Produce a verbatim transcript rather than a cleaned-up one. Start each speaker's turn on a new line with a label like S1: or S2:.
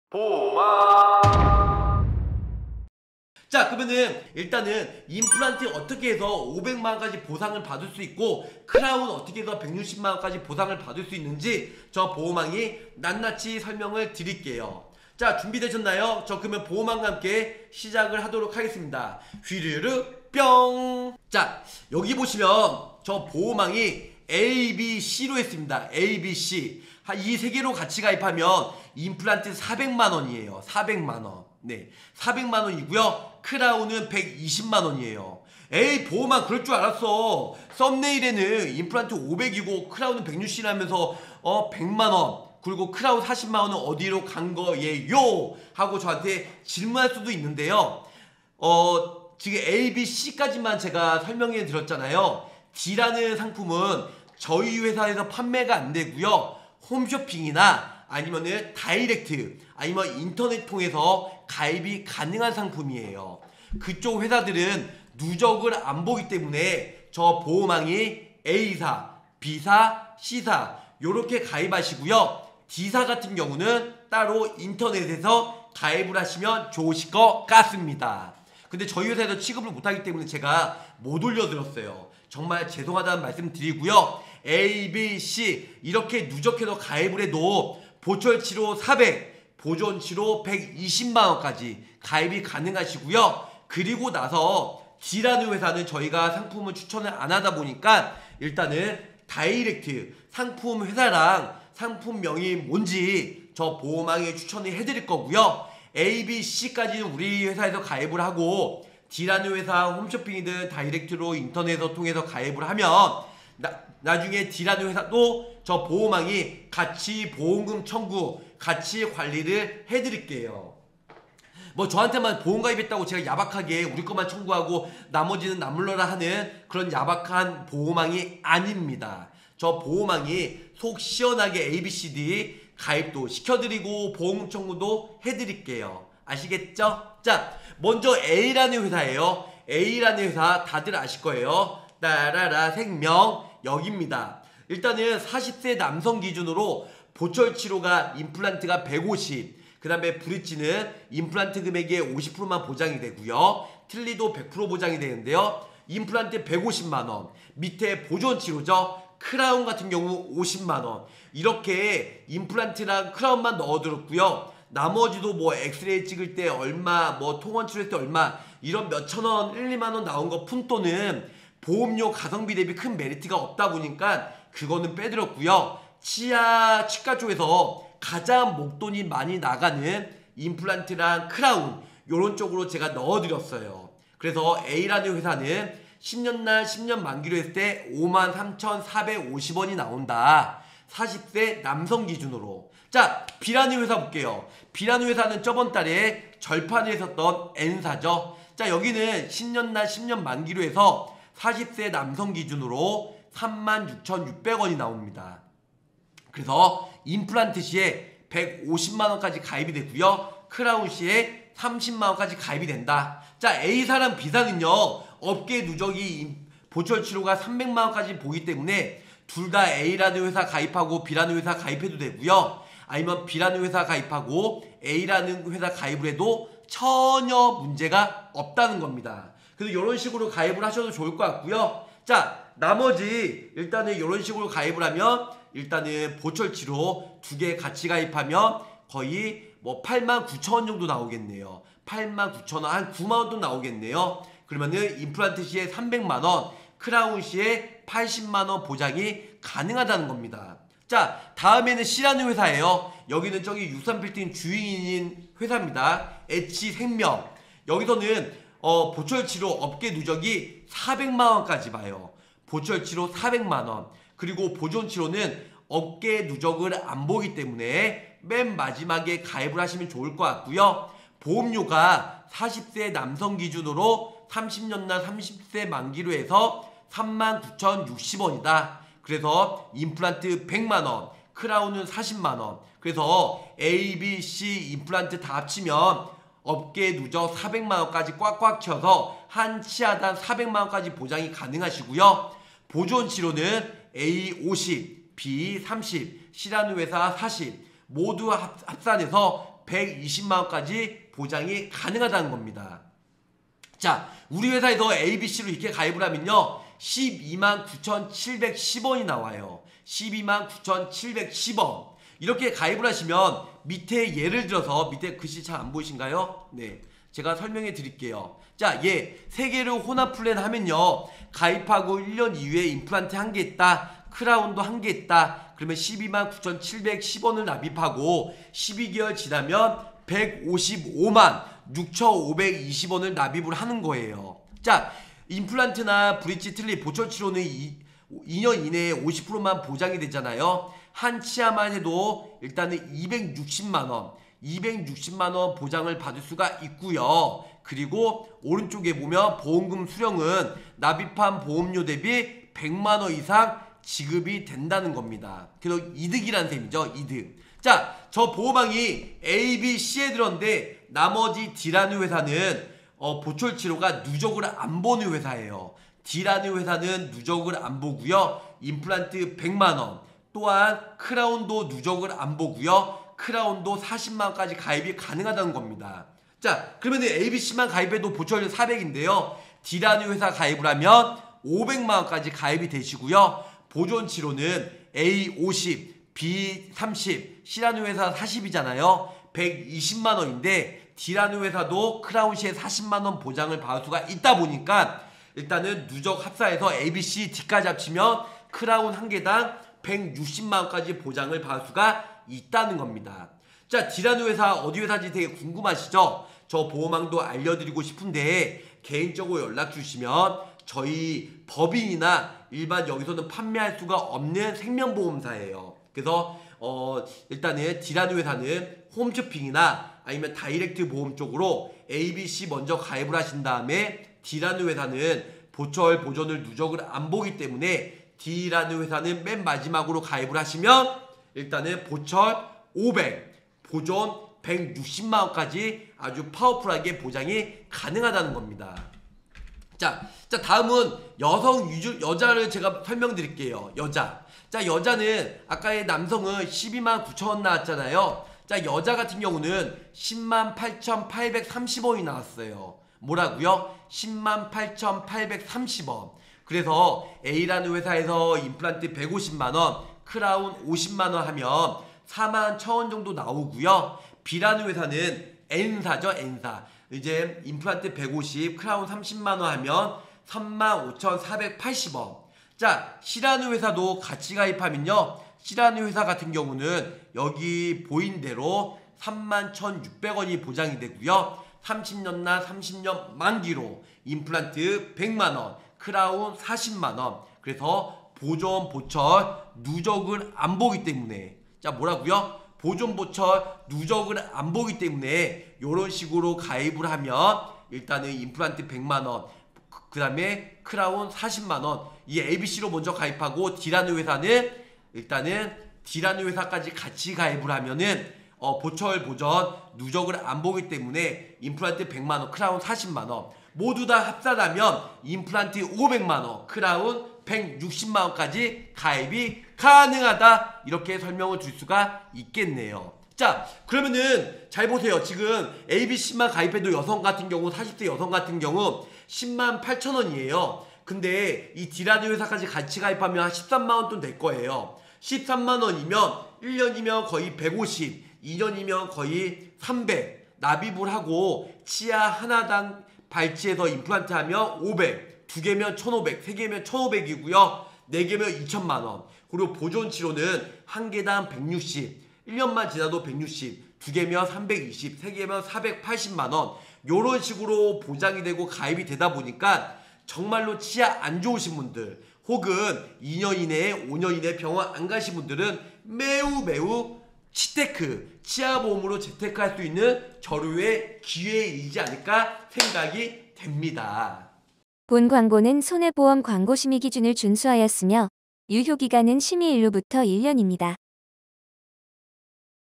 S1: 보호막.
S2: 자, 그러면은 일단은 임플란트 어떻게 해서 오백만 원까지 보상을 받을 수 있고 크라운 어떻게 해서 백육십만 원까지 보상을 받을 수 있는지 저 보호망이 낱낱이 설명을 드릴게요. 자, 준비되셨나요? 저 그러면 보호망과 함께 시작을 하도록 하겠습니다. 휘르르 뿅. 자, 여기 보시면 저 보호망이 A, B, C로 했습니다. A, B, C. 이 세 개로 같이 가입하면 임플란트 사백만 원이에요. 사백만 원. 네, 사백만 원이고요. 크라운은 백이십만 원이에요. 에이, 보호망 그럴 줄 알았어. 썸네일에는 임플란트 오백이고 크라운은 백육십이라면서 어 백만 원 그리고 크라운 사십만 원은 어디로 간 거예요? 하고 저한테 질문할 수도 있는데요. 어 지금 A, B, C까지만 제가 설명해 드렸잖아요. D라는 상품은 저희 회사에서 판매가 안 되고요. 홈쇼핑이나 아니면은 다이렉트 아니면 인터넷 통해서 가입이 가능한 상품이에요. 그쪽 회사들은 누적을 안 보기 때문에 저 보호망이 A사, B사, C사 요렇게 가입하시고요. D사 같은 경우는 따로 인터넷에서 가입을 하시면 좋으실 것 같습니다. 근데 저희 회사에서 취급을 못하기 때문에 제가 못 올려드렸어요. 정말 죄송하다는 말씀 드리고요. A, B, C 이렇게 누적해서 가입을 해도 보철치료 사백, 보존치료 백이십만 원까지 가입이 가능하시고요. 그리고 나서 D라는 회사는 저희가 상품을 추천을 안 하다 보니까 일단은 다이렉트 상품 회사랑 상품명이 뭔지 저 보호망에 추천을 해드릴 거고요. A, B, C까지는 우리 회사에서 가입을 하고 D라는 회사 홈쇼핑이든 다이렉트로 인터넷을 통해서 가입을 하면 나, 나중에 D라는 회사도 저 보호망이 같이 보험금 청구, 같이 관리를 해드릴게요. 뭐 저한테만 보험 가입했다고 제가 야박하게 우리 것만 청구하고 나머지는 남물러라 하는 그런 야박한 보호망이 아닙니다. 저 보호망이 속 시원하게 A, B, C, D 가입도 시켜드리고 보험 청구도 해드릴게요. 아시겠죠? 자, 먼저 A라는 회사예요. A라는 회사 다들 아실 거예요. 따라라 생명 여기입니다. 일단은 사십 세 남성 기준으로 보철치료가 임플란트가 백오십, 그 다음에 브릿지는 임플란트 금액의 오십 퍼센트만 보장이 되고요. 틀니도 백 퍼센트 보장이 되는데요. 임플란트 백오십만 원, 밑에 보존치료죠. 크라운 같은 경우 오십만 원. 이렇게 임플란트랑 크라운만 넣어드렸고요. 나머지도 뭐 엑스레이 찍을 때 얼마, 뭐 통원 치료할 때 얼마 이런 몇천 원, 일, 이만 원 나온 거 푼돈은 보험료 가성비 대비 큰 메리트가 없다 보니까 그거는 빼드렸고요. 치아 치과 쪽에서 가장 목돈이 많이 나가는 임플란트랑 크라운 요런 쪽으로 제가 넣어드렸어요. 그래서 A라는 회사는 십 년 날 십 년 만기로 했을 때 오만 삼천사백오십 원이 나온다. 사십 세 남성 기준으로. 자, B라는 회사 볼게요. B라는 회사는 저번 달에 절판을 했었던 N사죠. 자, 여기는 십 년 날 십 년 만기로 해서 사십 세 남성 기준으로 삼만 육천육백 원이 나옵니다. 그래서 임플란트 시에 백오십만 원까지 가입이 되고요. 크라운 시에 삼십만 원까지 가입이 된다. 자, A사랑 B사는요. 업계 누적이 보철치료가 삼백만 원까지 보기 때문에 둘 다 A라는 회사 가입하고 B라는 회사 가입해도 되고요. 아니면 B라는 회사 가입하고 A라는 회사 가입을 해도 전혀 문제가 없다는 겁니다. 그래서 이런 식으로 가입을 하셔도 좋을 것 같고요. 자, 나머지 일단은 이런 식으로 가입을 하면 일단은 보철치료 두 개 같이 가입하면 거의 뭐 팔만 구천 원 정도 나오겠네요. 팔만 구천 원, 한 구만 원도 나오겠네요. 그러면은 임플란트 시에 삼백만 원, 크라운 시에 팔십만 원 보장이 가능하다는 겁니다. 자, 다음에는 C라는 회사예요. 여기는 저기 육삼필팅 주인인 회사입니다. H생명. 여기서는 어, 보철치료 업계 누적이 사백만 원까지 봐요. 보철치료 사백만 원. 그리고 보존치료는 업계 누적을 안 보기 때문에 맨 마지막에 가입을 하시면 좋을 것 같고요. 보험료가 사십 세 남성 기준으로 삼십 년 날 삼십 세 만기로 해서 삼만 구천육십 원이다. 그래서 임플란트 백만 원, 크라운은 사십만 원. 그래서 A, B, C 임플란트 다 합치면 업계 누적 사백만 원까지 꽉꽉 채워서 한 치아당 사백만 원까지 보장이 가능하시고요. 보존치료는 A 오십, B 삼십, C라는 회사 사십 모두 합, 합산해서 백이십만 원까지 보장이 가능하다는 겁니다. 자, 우리 회사에서 에이비씨로 이렇게 가입을 하면요 십이만 구천칠백십 원이 나와요. 십이만 구천칠백십 원. 이렇게 가입을 하시면 밑에 예를 들어서 밑에 글씨 잘 안 보이신가요? 네, 제가 설명해 드릴게요. 자, 예, 세 개를 혼합 플랜 하면요 가입하고 일 년 이후에 임플란트 한 개 있다, 크라운도 한 개 있다, 그러면 십이만 구천칠백십 원을 납입하고 십이 개월 지나면 백오십오만 육천오백이십 원을 납입을 하는 거예요. 자, 임플란트나 브릿지 틀립 보철 치료는 이 년 이내에 오십 퍼센트만 보장이 되잖아요. 한 치아만 해도 일단은 이백육십만 원, 이백육십만 원 보장을 받을 수가 있고요. 그리고 오른쪽에 보면 보험금 수령은 납입한 보험료 대비 백만 원 이상 지급이 된다는 겁니다. 그래서 이득이라는 셈이죠. 이득. 자, 저 보호망이 A, B, C에 들었는데 나머지 D라는 회사는 어, 보철 치료가 누적을 안 보는 회사예요. D라는 회사는 누적을 안 보고요. 임플란트 백만 원, 또한 크라운도 누적을 안 보고요. 크라운도 사십만 원까지 가입이 가능하다는 겁니다. 자, 그러면 에이비씨만 가입해도 보철료 사백인데요. D라는 회사 가입을 하면 오백만 원까지 가입이 되시고요. 보존 치료는 A 오십, B 삼십, C라는 회사 사십이잖아요. 백이십만 원인데 D라는 회사도 크라운시에 사십만 원 보장을 받을 수가 있다 보니까 일단은 누적 합사해서 에이비씨, D까지 합치면 크라운 한 개당 백육십만 원까지 보장을 받을 수가 있다는 겁니다. 자, D라는 회사 어디 회사인지 되게 궁금하시죠? 저 보호망도 알려드리고 싶은데 개인적으로 연락 주시면 저희 법인이나 일반 여기서는 판매할 수가 없는 생명보험사예요. 그래서 어 일단은 D라는 회사는 홈쇼핑이나 아니면 다이렉트 보험 쪽으로 에이비씨 먼저 가입을 하신 다음에 D라는 회사는 보철 보존을 누적을 안 보기 때문에 D라는 회사는 맨 마지막으로 가입을 하시면 일단은 보철 오백, 보존 백육십만 원까지 아주 파워풀하게 보장이 가능하다는 겁니다. 자, 자 다음은 여성 유주, 여자를 제가 설명드릴게요. 여자. 자, 여자는 아까의 남성은 십이만 구천 원 나왔잖아요. 자, 여자 같은 경우는 십만 팔천팔백삼십 원이 나왔어요. 뭐라고요? 십만 팔천팔백삼십 원. 그래서 A라는 회사에서 임플란트 백오십만 원, 크라운 오십만 원 하면 사만 천 원 정도 나오고요. B라는 회사는 N사죠, N사. 이제 임플란트 백오십, 크라운 삼십만 원 하면 삼만 오천사백팔십 원. 자, C라는 회사도 같이 가입하면요. C라는 회사 같은 경우는 여기 보인 대로 삼만 천육백 원이 보장이 되고요. 삼십 년나 삼십 년 만기로 임플란트 백만 원, 크라운 사십만 원. 그래서 보존 보철 누적을 안 보기 때문에, 자 뭐라고요? 보존 보철 누적을 안 보기 때문에 이런 식으로 가입을 하면 일단은 임플란트 백만 원, 그 다음에 크라운 사십만 원. 이 에이비씨로 먼저 가입하고 D라는 회사는 일단은 D라는 회사까지 같이 가입을 하면은 어, 보철 보전 누적을 안 보기 때문에 임플란트 백만 원, 크라운 사십만 원 모두 다 합산하면 임플란트 오백만 원, 크라운 백육십만 원까지 가입이 가능하다. 이렇게 설명을 줄 수가 있겠네요. 자, 그러면은 잘 보세요. 지금 에이비씨만 가입해도 여성 같은 경우, 사십 대 여성 같은 경우 십만 팔천 원이에요. 근데 이 D라는 회사까지 같이 가입하면 한 십삼만 원 돈 될 거예요. 십삼만 원이면 일 년이면 거의 백오십, 이 년이면 거의 삼백 납입을 하고 치아 하나당 발치해서 임플란트 하면 오백, 두 개면 천오백, 세 개면 천오백이고요. 네 개면 이천만 원. 그리고 보존 치료는 한 개당 백육십, 일 년만 지나도 백육십, 두 개면 삼백이십, 세 개면 사백팔십만 원. 요런 식으로 보장이 되고 가입이 되다 보니까 정말로 치아 안 좋으신 분들 혹은 이 년 이내에 오 년 이내에 병원 안 가신 분들은 매우 매우 치테크, 치아보험으로 재테크할 수 있는 저류의 기회이지 않을까 생각이 됩니다.
S1: 본 광고는 손해보험 광고 심의 기준을 준수하였으며 유효기간은 심의일로부터 일 년입니다.